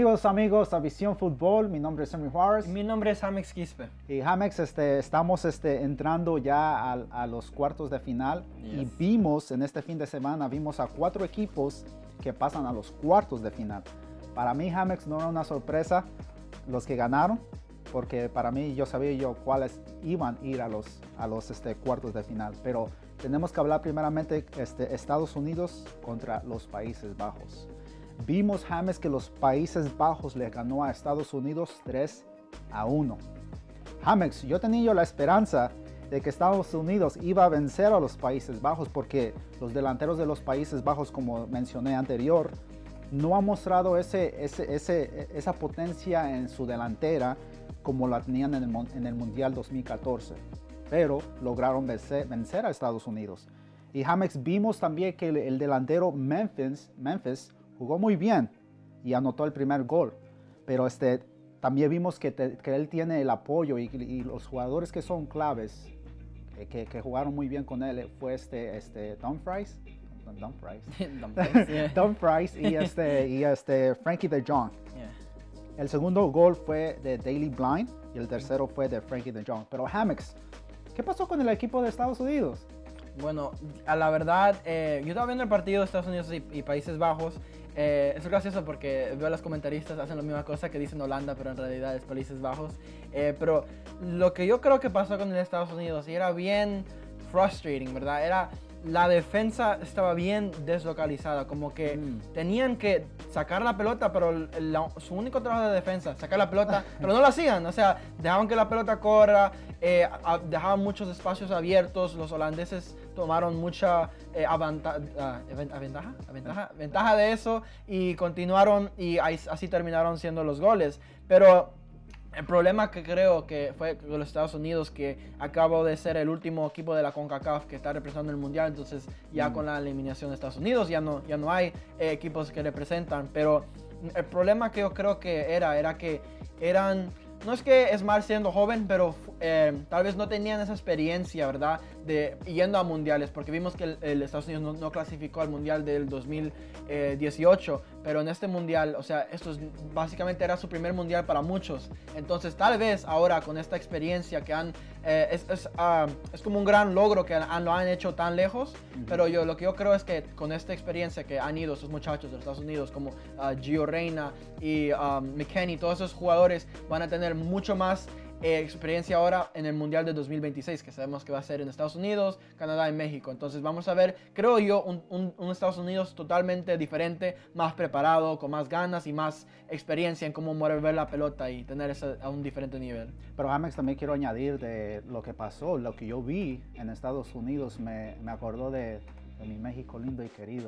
Bienvenidos amigos a Visión Fútbol, mi nombre es Sammy Juárez. Mi nombre es Jamex Quispe. Y Jamex, estamos entrando ya a los cuartos de final. Yes. Y vimos en este fin de semana, vimos a 4 equipos que pasan a los cuartos de final. Para mí, Jamex, no era una sorpresa los que ganaron, porque para mí yo sabía cuáles iban a ir a los cuartos de final. Pero tenemos que hablar primeramente Estados Unidos contra los Países Bajos. Vimos, James, que los Países Bajos le ganó a Estados Unidos 3-1. James, yo tenía la esperanza de que Estados Unidos iba a vencer a los Países Bajos porque los delanteros de los Países Bajos, como mencioné anterior, no han mostrado esa potencia en su delantera como la tenían en el Mundial 2014. Pero lograron vencer a Estados Unidos. Y James, vimos también que el delantero Memphis jugó muy bien y anotó el primer gol, pero también vimos que él tiene el apoyo y los jugadores que son claves, que jugaron muy bien con él, fue Dumfries y Frankie de Jong. Yeah. El segundo gol fue de Daley Blind y el tercero fue de Frankie de Jong. Pero Jamex, ¿qué pasó con el equipo de Estados Unidos? Bueno, a la verdad, yo estaba viendo el partido de Estados Unidos y Países Bajos. Es gracioso porque veo a los comentaristas hacen la misma cosa que dicen Holanda, pero en realidad es Países Bajos. Pero lo que yo creo que pasó con el Estados Unidos y era bien frustrating, ¿verdad? La defensa estaba bien deslocalizada, como que tenían que sacar la pelota, pero su único trabajo de defensa, sacar la pelota, pero no lo hacían, o sea, dejaban que la pelota corra, dejaban muchos espacios abiertos, los holandeses tomaron mucha ventaja de eso y continuaron y así terminaron siendo los goles, pero el problema que creo que fue con los Estados Unidos, que acabó de ser el último equipo de la CONCACAF que está representando el Mundial, entonces ya con la eliminación de Estados Unidos ya no hay equipos que representan, pero el problema que yo creo que era que eran, no es que es mal siendo joven, pero tal vez no tenían esa experiencia, ¿verdad? De yendo a mundiales, porque vimos que el Estados Unidos no clasificó al mundial del 2018, pero en este mundial, o sea, básicamente era su primer mundial para muchos. Entonces, tal vez ahora con esta experiencia que es como un gran logro que lo han hecho tan lejos, pero lo que yo creo es que con esta experiencia que han ido estos muchachos de Estados Unidos, como Gio Reyna y McKennie, todos esos jugadores van a tener mucho más experiencia ahora en el Mundial de 2026, que sabemos que va a ser en Estados Unidos, Canadá y México. Entonces vamos a ver, creo yo, un Estados Unidos totalmente diferente, más preparado, con más ganas y más experiencia en cómo mover la pelota y tener eso a un diferente nivel. Pero Jamex, también quiero añadir de lo que pasó, lo que yo vi en Estados Unidos, me acordó de mi México lindo y querido.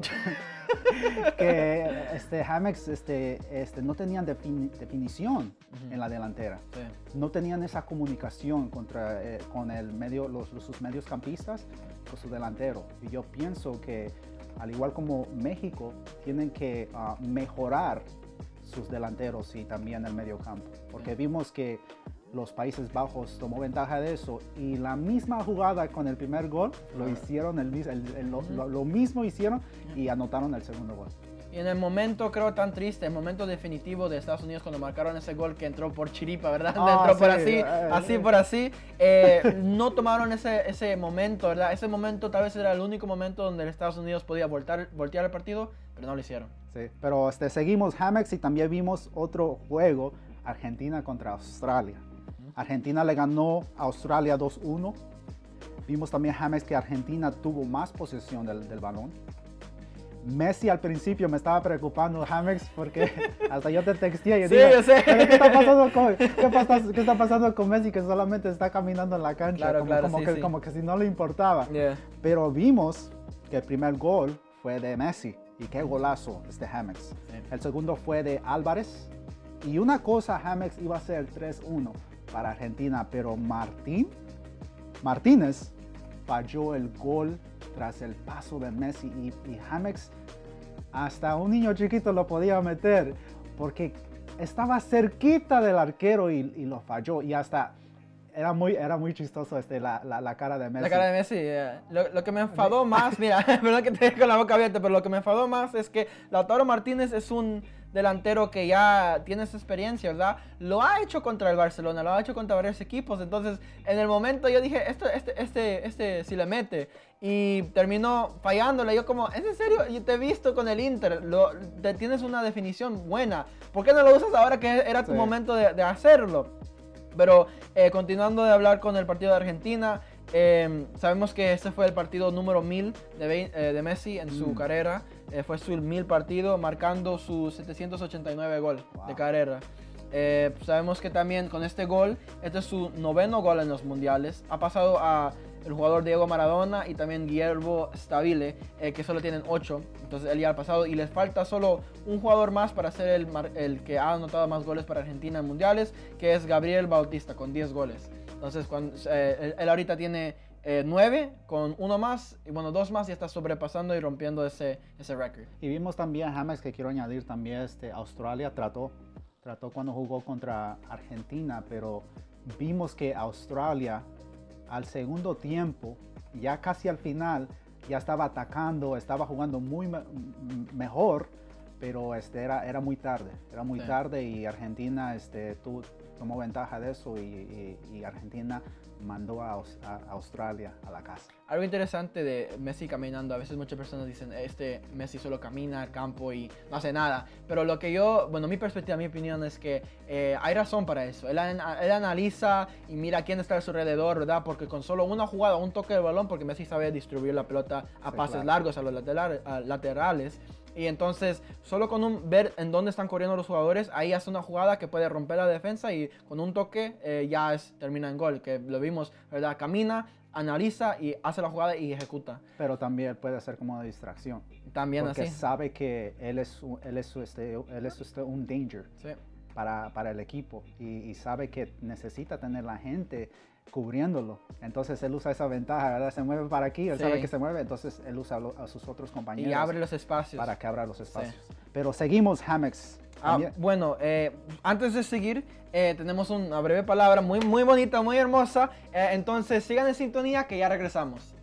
Que Jamex no tenían definición en la delantera. Sí. No tenían esa comunicación con sus mediocampistas, con su delantero. Y yo pienso que, al igual como México, tienen que mejorar sus delanteros y también el mediocampo. Porque vimos que los Países Bajos tomó ventaja de eso y la misma jugada con el primer gol lo hicieron, lo mismo hicieron y anotaron el segundo gol. Y en el momento, creo, tan triste, el momento definitivo de Estados Unidos cuando marcaron ese gol que entró por chiripa, ¿verdad? Entró por así, no tomaron ese momento, ¿verdad? Ese momento tal vez era el único momento donde Estados Unidos podía voltear el partido, pero no lo hicieron. Sí, pero seguimos, Jamex, y también vimos otro juego, Argentina contra Australia. Argentina le ganó a Australia 2-1. Vimos también, James, que Argentina tuvo más posesión del balón. Messi al principio me estaba preocupando, James, porque hasta yo te texté y dije, yo sé. ¿Qué está pasando con Messi que solamente está caminando en la cancha? Como que si no le importaba. Yeah. Pero vimos que el primer gol fue de Messi. Y qué golazo James. Sí. El segundo fue de Álvarez. Y una cosa, James, iba a ser 3-1 para Argentina, pero Martínez falló el gol tras el paso de Messi y James, hasta un niño chiquito lo podía meter porque estaba cerquita del arquero y lo falló y hasta era muy chistoso la cara de Messi. La cara de Messi, yeah. Lo que me enfadó más, mira, perdón que te dejo con la boca abierta, pero lo que me enfadó más es que Lautaro Martínez es un delantero que ya tiene esa experiencia, ¿verdad? Lo ha hecho contra el Barcelona, lo ha hecho contra varios equipos. Entonces, en el momento yo dije, este sí le mete. Y terminó fallándole. Yo como, ¿es en serio? Yo te he visto con el Inter, tienes una definición buena. ¿Por qué no lo usas ahora que era tu momento de hacerlo? Pero continuando de hablar con el partido de Argentina, sabemos que este fue el partido número 1000 de Messi en su carrera. Fue su 1000 partido, marcando su 789 gol de carrera. Sabemos que también con este gol, este es su 9º gol en los mundiales. Ha pasado a el jugador Diego Maradona y también Guillermo Stabile, que solo tienen 8. Entonces él ya ha pasado y les falta solo un jugador más para ser el que ha anotado más goles para Argentina en mundiales, que es Gabriel Bautista con 10 goles. Entonces él ahorita tiene 9 con uno más, y bueno, 2 más, y está sobrepasando y rompiendo ese récord. Y vimos también, James, que quiero añadir también, Australia trató cuando jugó contra Argentina, pero vimos que Australia al segundo tiempo, ya casi al final, ya estaba atacando, estaba jugando muy mejor, pero era muy tarde, tarde, y Argentina tomó ventaja de eso, y Argentina mandó a Australia a la casa. Algo interesante de Messi caminando, a veces muchas personas dicen, Messi solo camina al campo y no hace nada, pero lo que mi perspectiva, mi opinión es que hay razón para eso. Él analiza y mira quién está a su alrededor, ¿verdad? Porque con solo una jugada, un toque de balón, porque Messi sabe distribuir la pelota a pases largos, a los laterales. Y entonces, solo con ver en dónde están corriendo los jugadores, ahí hace una jugada que puede romper la defensa y con un toque ya termina en gol, que lo vimos, ¿verdad? Camina, analiza y hace la jugada y ejecuta. Pero también puede ser como una distracción. También porque así. Sabe que él es un danger para el equipo y sabe que necesita tener la gente cubriéndolo. Entonces él usa esa ventaja, ¿verdad? Se mueve para aquí, él sabe que se mueve, entonces él usa a sus otros compañeros. Y abre los espacios. Para que abra los espacios. Pero seguimos, Jamex. Bueno, antes de seguir, tenemos una breve palabra muy, muy bonita, muy hermosa. Entonces sigan en sintonía que ya regresamos.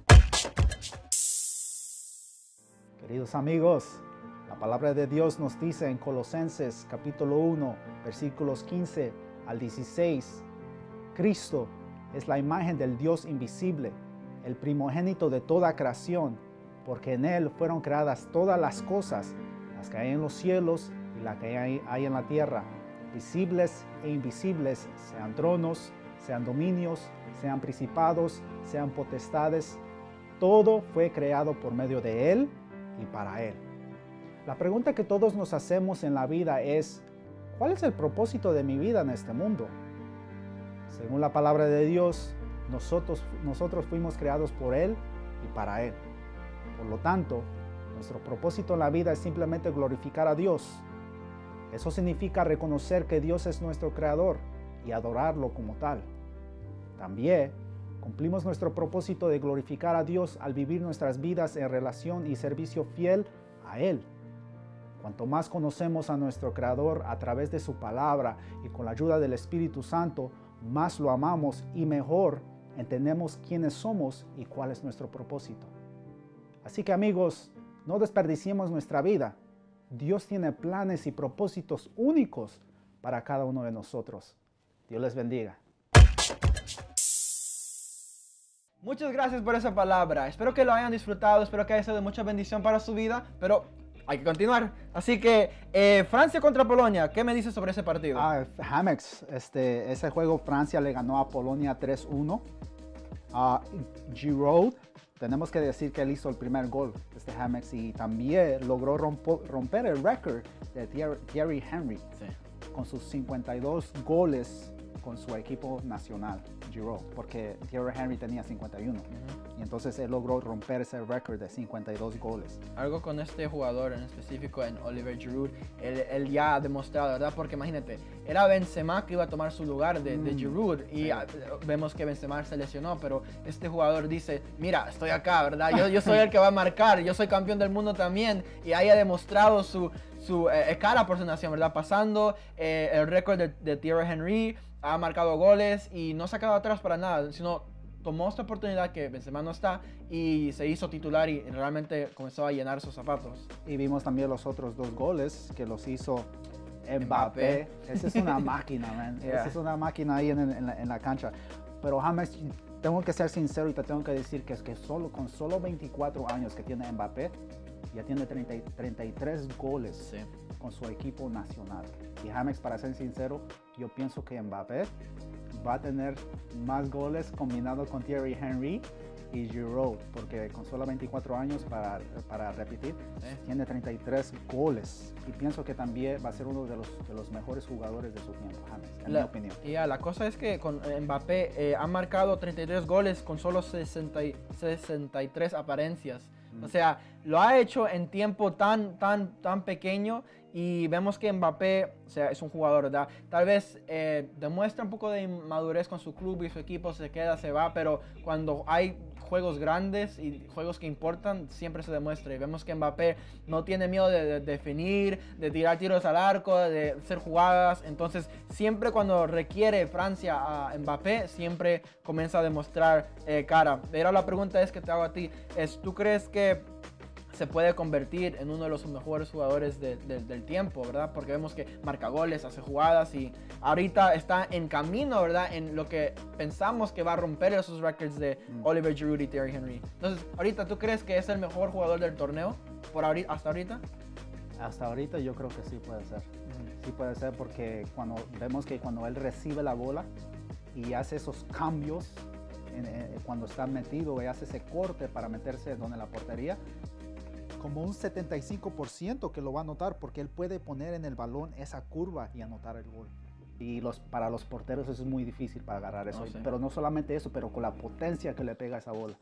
Queridos amigos, la palabra de Dios nos dice en Colosenses capítulo 1, versículos 15 al 16, Cristo es la imagen del Dios invisible, el primogénito de toda creación, porque en Él fueron creadas todas las cosas, las que hay en los cielos y las que hay en la tierra, visibles e invisibles, sean tronos, sean dominios, sean principados, sean potestades. Todo fue creado por medio de Él y para Él. La pregunta que todos nos hacemos en la vida es, ¿cuál es el propósito de mi vida en este mundo? Según la palabra de Dios, nosotros fuimos creados por Él y para Él. Por lo tanto, nuestro propósito en la vida es simplemente glorificar a Dios. Eso significa reconocer que Dios es nuestro creador y adorarlo como tal. También cumplimos nuestro propósito de glorificar a Dios al vivir nuestras vidas en relación y servicio fiel a Él. Cuanto más conocemos a nuestro Creador a través de su palabra y con la ayuda del Espíritu Santo, más lo amamos y mejor entendemos quiénes somos y cuál es nuestro propósito. Así que amigos, no desperdiciemos nuestra vida. Dios tiene planes y propósitos únicos para cada uno de nosotros. Dios les bendiga. Muchas gracias por esa palabra. Espero que lo hayan disfrutado, espero que haya sido de mucha bendición para su vida, pero hay que continuar. Así que Francia contra Polonia, ¿qué me dices sobre ese partido? Jamex, ese juego Francia le ganó a Polonia 3-1. Giroud, tenemos que decir que él hizo el primer gol, Jamex, y también logró romper el récord de Thierry Henry con sus 52 goles con su equipo nacional, Giroud, porque Thierry Henry tenía 51. Y entonces él logró romper ese récord de 52 goles. Algo con este jugador en específico, en Olivier Giroud, él ya ha demostrado, ¿verdad? Porque imagínate, era Benzema que iba a tomar su lugar de Giroud y vemos que Benzema se lesionó, pero este jugador dice, mira, estoy acá, ¿verdad? Yo soy el que va a marcar, yo soy campeón del mundo también, y haya demostrado su cara por su nación, ¿verdad? Pasando el récord de Thierry Henry, ha marcado goles y no se ha quedado atrás para nada, sino tomó esta oportunidad que Benzema no está y se hizo titular y realmente comenzó a llenar sus zapatos. Y vimos también los otros 2 goles que los hizo Mbappé. Esa es una máquina, man. Yeah. Esa es una máquina ahí en la cancha. Pero James, tengo que ser sincero y te tengo que decir que es que con solo 24 años que tiene Mbappé, ya tiene 33 goles Sí. con su equipo nacional. Y James, para ser sincero, yo pienso que Mbappé va a tener más goles combinado con Thierry Henry y Giroud, porque con solo 24 años, para repetir, tiene 33 goles. Y pienso que también va a ser uno de los mejores jugadores de su tiempo, James, en mi opinión. La cosa es que con Mbappé ha marcado 33 goles con solo 63 apariencias. O sea, lo ha hecho en tiempo tan pequeño y vemos que Mbappé, o sea, es un jugador, ¿verdad? Tal vez demuestra un poco de inmadurez con su club y su equipo se queda, se va, pero cuando hay juegos grandes y juegos que importan, siempre se demuestra. Y vemos que Mbappé no tiene miedo de definir, de tirar tiros al arco, de hacer jugadas. Entonces, siempre cuando requiere Francia a Mbappé, siempre comienza a demostrar cara. Pero la pregunta es que te hago a ti, ¿tú crees que se puede convertir en uno de los mejores jugadores del tiempo, ¿verdad? Porque vemos que marca goles, hace jugadas y ahorita está en camino, ¿verdad? En lo que pensamos que va a romper esos récords de Oliver Giroud y Thierry Henry. Entonces, ahorita, ¿tú crees que es el mejor jugador del torneo hasta ahorita? Hasta ahorita yo creo que sí puede ser. Sí puede ser porque vemos que cuando él recibe la bola y hace esos cambios, cuando está metido y hace ese corte para meterse donde la portería, como un 75% que lo va a anotar porque él puede poner en el balón esa curva y anotar el gol. Y para los porteros eso es muy difícil para agarrar eso. Sí. Pero no solamente eso, pero con la potencia que le pega esa bola.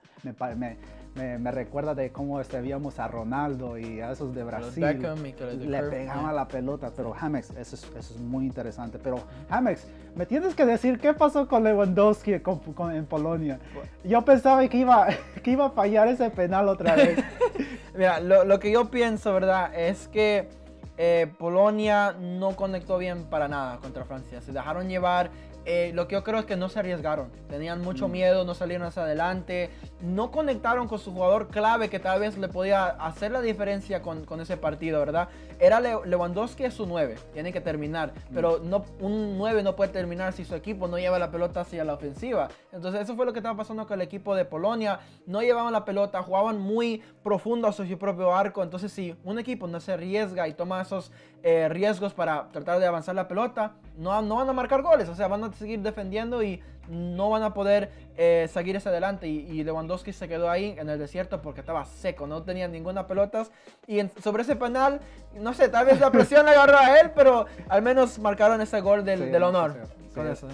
Me recuerda de cómo víamos a Ronaldo y a esos de Brasil. Le pegaban la pelota. Pero James, eso es muy interesante. Pero James, me tienes que decir qué pasó con Lewandowski en Polonia. Yo pensaba que iba a fallar ese penal otra vez. Mira, lo que yo pienso, ¿verdad? Es que Polonia no conectó bien para nada contra Francia. Se dejaron llevar. Lo que yo creo es que no se arriesgaron. Tenían mucho miedo, no salieron hacia adelante. No conectaron con su jugador clave que tal vez le podía hacer la diferencia con ese partido, ¿verdad? Era Lewandowski es su 9, tiene que terminar. Pero un 9 no puede terminar si su equipo no lleva la pelota hacia la ofensiva. Entonces eso fue lo que estaba pasando con el equipo de Polonia. No llevaban la pelota, jugaban muy profundo hacia su propio arco. Entonces si un equipo no se arriesga y toma esos riesgos para tratar de avanzar la pelota, no van a marcar goles. O sea, van a seguir defendiendo y no van a poder seguir hacia adelante. Y Lewandowski se quedó ahí en el desierto porque estaba seco, no tenía ninguna pelota. Y sobre ese penal, no sé, tal vez la presión le agarró a él, pero al menos marcaron ese gol del honor. Con eso.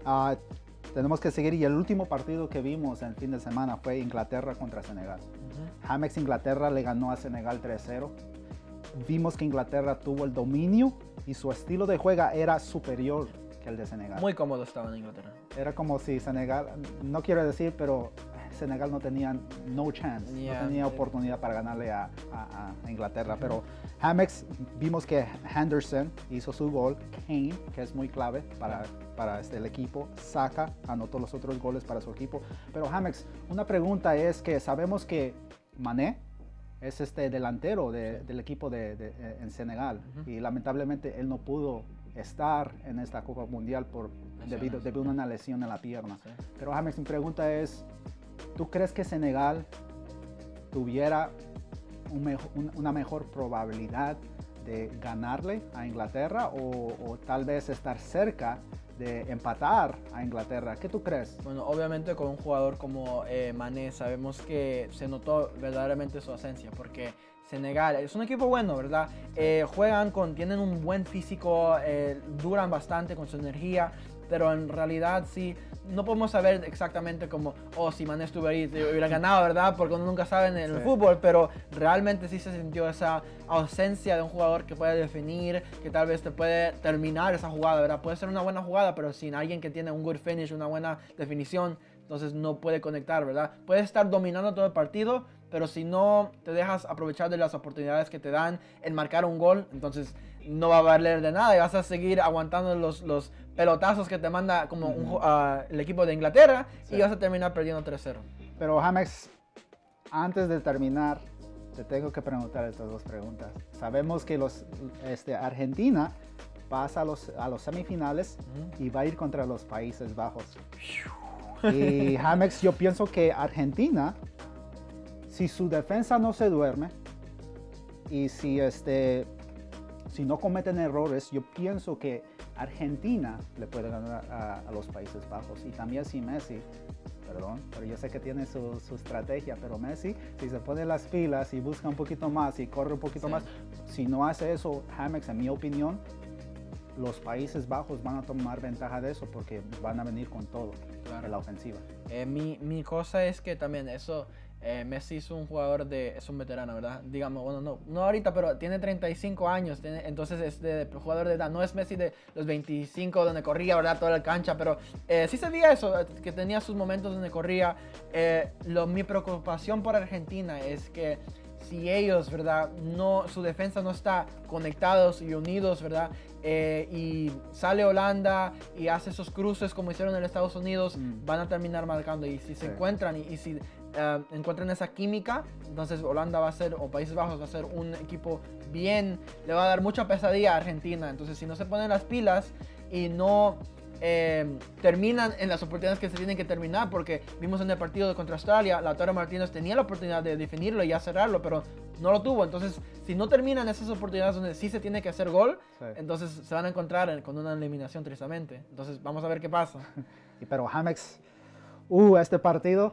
Tenemos que seguir y el último partido que vimos el fin de semana fue Inglaterra contra Senegal. James, Inglaterra le ganó a Senegal 3-0. Vimos que Inglaterra tuvo el dominio y su estilo de juego era superior que el de Senegal. Muy cómodo estaba en Inglaterra. Era como si Senegal, no quiero decir, pero Senegal no tenía no tenía oportunidad para ganarle a Inglaterra. Pero James, vimos que Henderson hizo su gol, Kane, que es muy clave para el equipo, Saka anotó los otros goles para su equipo. Pero James, una pregunta es que sabemos que Mané es delantero del equipo en Senegal y lamentablemente él no pudo estar en esta Copa Mundial debido a una lesión en la pierna. Sí. Pero James, mi pregunta es, ¿tú crees que Senegal tuviera una mejor probabilidad de ganarle a Inglaterra o tal vez estar cerca de empatar a Inglaterra? ¿Qué tú crees? Bueno, obviamente con un jugador como Mané sabemos que se notó verdaderamente su ausencia porque Senegal es un equipo bueno, ¿verdad? Tienen un buen físico, duran bastante con su energía, pero en realidad sí, no podemos saber exactamente como, si Mané estuvo ahí, hubiera ganado, ¿verdad? Porque uno nunca sabe en el fútbol, pero realmente sí se sintió esa ausencia de un jugador que puede definir, que tal vez te puede terminar esa jugada, ¿verdad? Puede ser una buena jugada, pero sin alguien que tiene un good finish, una buena definición, entonces no puede conectar, ¿verdad? Puedes estar dominando todo el partido, pero si no te dejas aprovechar de las oportunidades que te dan en marcar un gol, entonces no va a valer de nada y vas a seguir aguantando los pelotazos que te manda como el equipo de Inglaterra y vas a terminar perdiendo 3-0. Pero James, antes de terminar, te tengo que preguntar estas dos preguntas. Sabemos que Argentina pasa a los semifinales y va a ir contra los Países Bajos. Y James, yo pienso que Argentina, si su defensa no se duerme y si no cometen errores, yo pienso que Argentina le puede ganar a los Países Bajos. Y también si Messi, perdón, pero yo sé que tiene su estrategia, pero Messi, si se pone las pilas y busca un poquito más y corre un poquito más, si no hace eso, James, en mi opinión, los Países Bajos van a tomar ventaja de eso porque van a venir con todo en la ofensiva. Mi cosa es que también Messi es un jugador es un veterano, ¿verdad? Digamos, bueno, no ahorita, pero tiene 35 años, entonces es de jugador de edad. No es Messi de los 25 donde corría, ¿verdad? Toda la cancha, pero sí se veía eso, que tenía sus momentos donde corría. Mi preocupación por Argentina es que si ellos, ¿verdad? Su defensa no está conectados y unidos, ¿verdad? Y sale Holanda y hace esos cruces como hicieron en Estados Unidos, van a terminar marcando. Y si se encuentran y si encuentran esa química, entonces Holanda va a ser, o Países Bajos va a ser un equipo bien, le va a dar mucha pesadilla a Argentina. Entonces si no se ponen las pilas y no terminan en las oportunidades que se tienen que terminar, porque vimos en el partido contra Australia, Lautaro Martínez tenía la oportunidad de definirlo y ya cerrarlo, pero no lo tuvo. Entonces, si no terminan esas oportunidades donde sí se tiene que hacer gol, entonces se van a encontrar con una eliminación tristemente. Entonces, vamos a ver qué pasa. Pero James, este partido,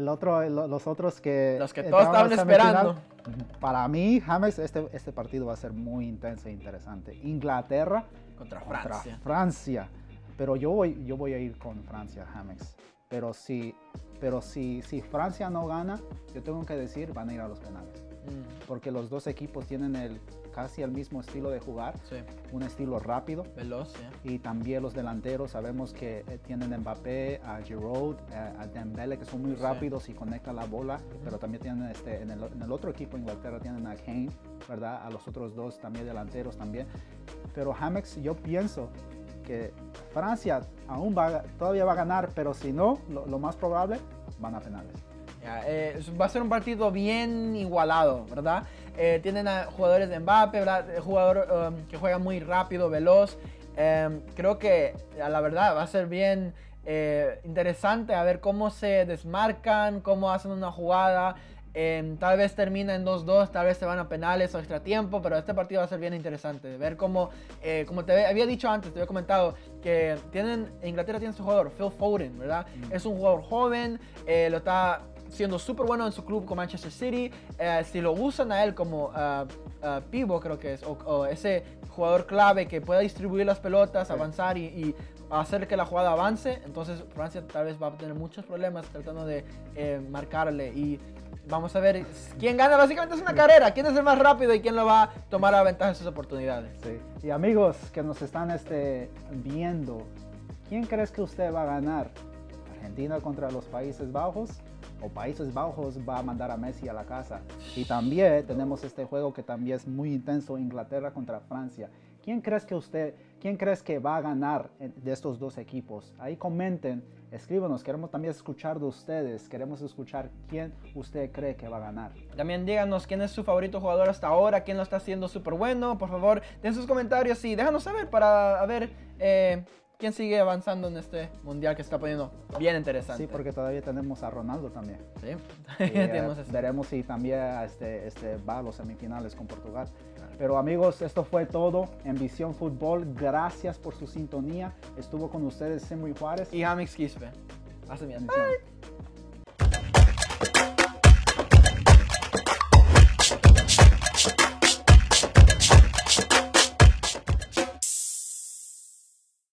los otros que todos estaban esperando. Para mí, James, este partido va a ser muy intenso e interesante. Inglaterra contra Francia. Pero yo voy a ir con Francia, James. Pero si Francia no gana, yo tengo que decir, van a ir a los penales. Porque los dos equipos tienen casi el mismo estilo de jugar. Sí. Un estilo rápido. Veloz, Y también los delanteros, sabemos que tienen a Mbappé, a Giroud, a Dembélé, que son muy rápidos y conectan la bola. Pero también tienen en el otro equipo, Inglaterra, tienen a Kane, ¿verdad? A los otros dos también delanteros también. Pero James, yo pienso que Francia todavía va a ganar, pero si no, lo más probable, van a penales. Va a ser un partido bien igualado, ¿verdad? Tienen a jugadores de Mbappé, ¿verdad? Jugador que juega muy rápido, veloz. Creo que la verdad va a ser bien interesante a ver cómo se desmarcan, cómo hacen una jugada. Tal vez termina en 2-2, tal vez se van a penales o extra tiempo, pero este partido va a ser bien interesante. Ver cómo, como te había dicho antes, te había comentado que Inglaterra tiene su jugador, Phil Foden, ¿verdad? Es un jugador joven, lo está siendo súper bueno en su club con Manchester City. Si lo usan a él como pivot, creo que es, o ese jugador clave que pueda distribuir las pelotas, avanzar y hacer que la jugada avance, entonces Francia tal vez va a tener muchos problemas tratando de marcarle. Y vamos a ver quién gana. Básicamente es una carrera, quién es el más rápido y quién lo va a tomar a ventaja de sus oportunidades. Sí. Y amigos que nos están viendo, ¿quién crees que usted va a ganar? ¿Argentina contra los Países Bajos? ¿O Países Bajos va a mandar a Messi a la casa? Y también tenemos este juego que también es muy intenso, Inglaterra contra Francia. ¿Quién crees que va a ganar de estos dos equipos? Ahí comenten, escríbanos, queremos también escuchar de ustedes, queremos escuchar quién usted cree que va a ganar. También díganos quién es su favorito jugador hasta ahora, quién lo está haciendo súper bueno, por favor, den sus comentarios y déjanos saber para ver quién sigue avanzando en este mundial que se está poniendo bien interesante. Sí, porque todavía tenemos a Ronaldo también. Sí, veremos si también va a los semifinales con Portugal. Pero amigos, esto fue todo en Visión Fútbol. Gracias por su sintonía. Estuvo con ustedes Simri Juárez y James Quispe. Hasta bien. Bye.